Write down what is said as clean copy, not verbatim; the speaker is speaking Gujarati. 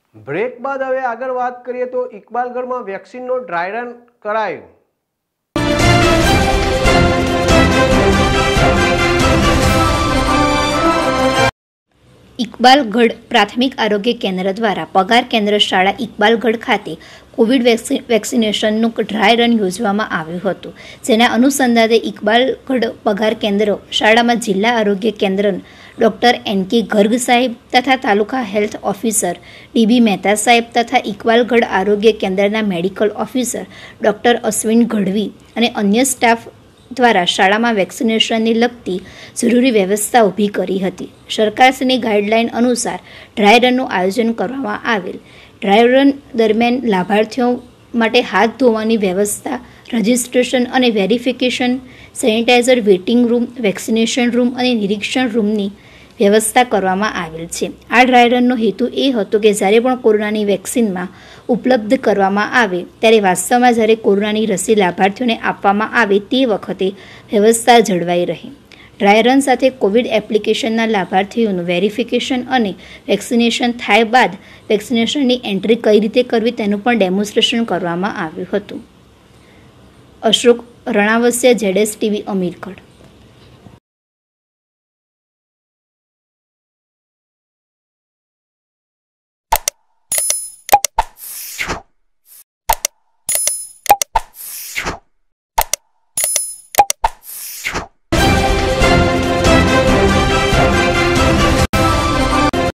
બ્રેક બાદ હવે આગળ વાત કરીએ તો ઇકબાલગઢમાં વેક્સિનનો ડ્રાય રન કરાયો। ઇકબાલગઢ પ્રાથમિક આરોગ્ય કેન્દ્ર દ્વારા પગાર કેન્દ્ર શાળા ઇકબાલગઢ ખાતે કોવિડ વેક્સિનેશનનું ડ્રાય રન યોજવામાં આવ્યું હતું, જેના અનુસંધાને ઇકબાલગઢ પગાર કેન્દ્ર શાળામાં જિલ્લા આરોગ્ય કેન્દ્ર ડૉક્ટર એન.કે. ગર્ગ સાહેબ તથા તાલુકા હેલ્થ ઓફિસર ડી.બી. મહેતા સાહેબ તથા ઇકબાલગઢ આરોગ્ય કેન્દ્રના medical officer doctor Ashwin Gadhvi અને અન્ય સ્ટાફ દ્વારા શાળામાં વેક્સિનેશનને લગતી જરૂરી વ્યવસ્થા ઊભી કરી હતી। સરકારશ્રીની ગાઈડલાઇન અનુસાર ડ્રાય રનનું આયોજન કરવામાં આવેલ। ડ્રાય રન દરમિયાન લાભાર્થીઓ માટે હાથ ધોવાની વ્યવસ્થા, રજિસ્ટ્રેશન અને verification, sanitizer waiting room, vaccination room અને નિરીક્ષણ રૂમની વ્યવસ્થા કરવામાં આવેલ છે। આ ડ્રાય રનનો હેતુ એ હતો કે જ્યારે પણ કોરોનાની વેક્સિનમાં ઉપલબ્ધ કરવામાં આવે ત્યારે વાસ્તવમાં જ્યારે કોરોનાની રસી લાભાર્થીઓને આપવામાં આવે તે વખતે વ્યવસ્થા જળવાઈ રહે। ડ્રાય રન સાથે કોવિડ એપ્લિકેશનના લાભાર્થીઓનું વેરિફિકેશન અને વેક્સિનેશન થાય બાદ વેક્સિનેશનની એન્ટ્રી કઈ રીતે કરવી તેનું પણ ડેમોન્સ્ટ્રેશન કરવામાં આવ્યું હતું। અશોક રણાવસિયા, ZSTV, અમીરગઢ।